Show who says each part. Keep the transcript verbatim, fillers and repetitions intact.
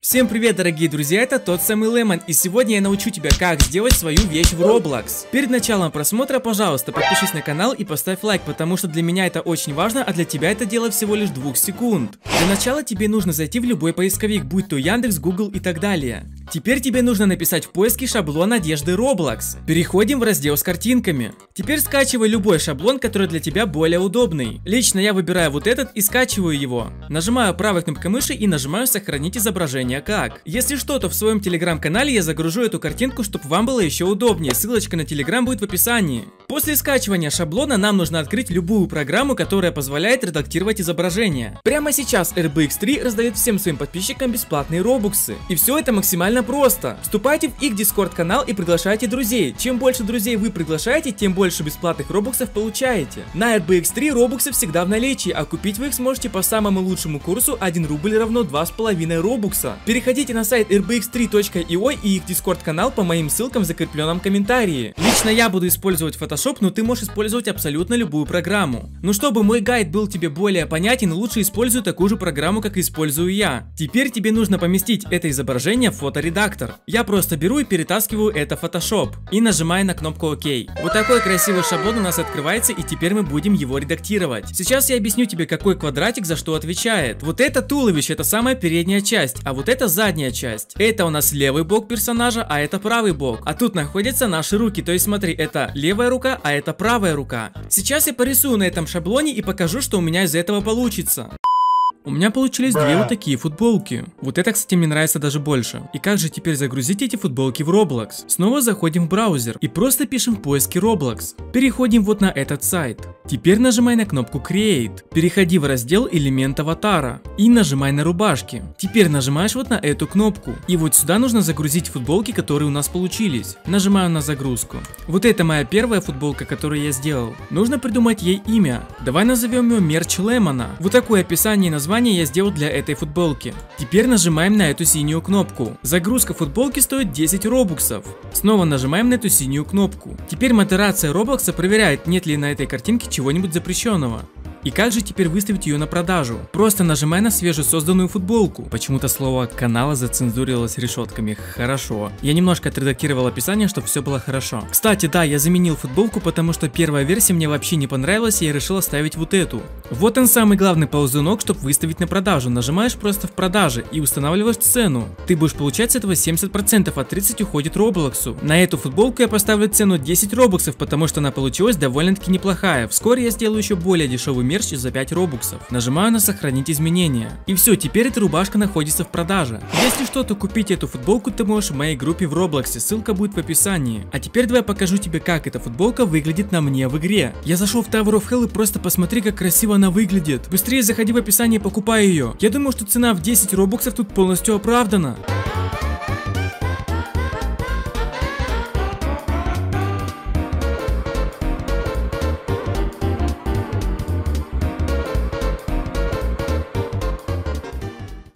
Speaker 1: Всем привет, дорогие друзья, это тот самый Лемон, и сегодня я научу тебя, как сделать свою вещь в Roblox. Перед началом просмотра, пожалуйста, подпишись на канал и поставь лайк, потому что для меня это очень важно, а для тебя это дело всего лишь двух секунд. Для начала тебе нужно зайти в любой поисковик, будь то Яндекс, Google и так далее. Теперь тебе нужно написать в поиске шаблон одежды Roblox. Переходим в раздел с картинками. Теперь скачивай любой шаблон, который для тебя более удобный. Лично я выбираю вот этот и скачиваю его. Нажимаю правой кнопкой мыши и нажимаю сохранить изображение как. Если что, то в своем телеграм-канале я загружу эту картинку, чтобы вам было еще удобнее. Ссылочка на телеграм будет в описании. После скачивания шаблона нам нужно открыть любую программу, которая позволяет редактировать изображение. Прямо сейчас эр би икс три раздает всем своим подписчикам бесплатные робоксы. И все это максимально просто. Вступайте в их дискорд канал и приглашайте друзей. Чем больше друзей вы приглашаете, тем больше бесплатных робоксов получаете. На эр би икс три робоксы всегда в наличии, а купить вы их сможете по самому лучшему курсу один рубль равно два с половиной робокса. Переходите на сайт эр би икс три точка ай о и их дискорд канал по моим ссылкам в закрепленном комментарии. Лично я буду использовать Photoshop, но ты можешь использовать абсолютно любую программу. Но чтобы мой гайд был тебе более понятен, лучше используй такую же программу, как использую я. Теперь тебе нужно поместить это изображение в фоторедактор. Я просто беру и перетаскиваю это в Photoshop и нажимаю на кнопку ОК. Вот такой красивый шаблон у нас открывается, и теперь мы будем его редактировать. Сейчас я объясню тебе, какой квадратик за что отвечает. Вот это туловище, это самая передняя часть, а вот это задняя часть. Это у нас левый бок персонажа, а это правый бок. А тут находятся наши руки, то есть смотри, это левая рука, а это правая рука. Сейчас я порисую на этом шаблоне и покажу, что у меня из этого получится. У меня получились две вот такие футболки. Вот это, кстати, мне нравится даже больше. И как же теперь загрузить эти футболки в Roblox? Снова заходим в браузер и просто пишем в поиске Roblox. Переходим вот на этот сайт. Теперь нажимай на кнопку Create. Переходи в раздел элемент аватара и нажимай на рубашки. Теперь нажимаешь вот на эту кнопку. И вот сюда нужно загрузить футболки, которые у нас получились. Нажимаю на загрузку. Вот это моя первая футболка, которую я сделал. Нужно придумать ей имя. Давай назовем ее мерч Лемона. Вот такое описание и название я сделал для этой футболки. Теперь нажимаем на эту синюю кнопку. Загрузка футболки стоит десять робоксов. Снова нажимаем на эту синюю кнопку. Теперь модерация Roblox проверяет, нет ли на этой картинке чего-нибудь запрещенного. И как же теперь выставить ее на продажу? Просто нажимай на свежесозданную футболку. Почему-то слово канала зацензурилось решетками. Хорошо. Я немножко отредактировал описание, чтобы все было хорошо. Кстати, да, я заменил футболку, потому что первая версия мне вообще не понравилась, и я решил оставить вот эту. Вот он, самый главный ползунок, чтобы выставить на продажу. Нажимаешь просто в продаже и устанавливаешь цену. Ты будешь получать с этого семьдесят процентов, а тридцать процентов уходит Роблоксу. На эту футболку я поставлю цену десять робоксов, потому что она получилась довольно-таки неплохая. Вскоре я сделаю еще более дешевый мерч за пять робоксов. Нажимаю на сохранить изменения. И все, теперь эта рубашка находится в продаже. Если что, то купить эту футболку ты можешь в моей группе в Роблоксе, ссылка будет в описании. А теперь давай покажу тебе, как эта футболка выглядит на мне в игре. Я зашел в Tower of Hell и просто посмотри, как красиво она выглядит. Быстрее заходи в описание и покупай ее. Я думаю, что цена в десять робоксов тут полностью оправдана.